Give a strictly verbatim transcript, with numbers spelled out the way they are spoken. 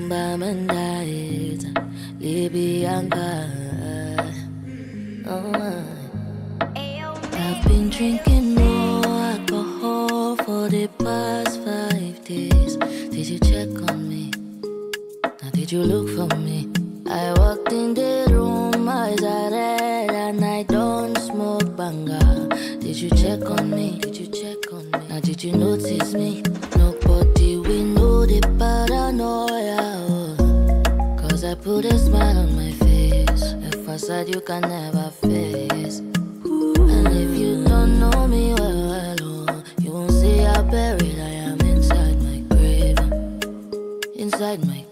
Bamandait, Libianca. Oh, I've been drinking more alcohol for the past five days. Did you check on me? Now did you look for me? I walked in the room, eyes are red, and I don't smoke banga. Did you check on me? Did you check on me? Now did you notice me? Nobody will know the paranoia. Oh. Cause I put a smile on my face, a facade you can never face. And if you don't know me well, well oh, you won't see how buried I am inside my grave. Inside my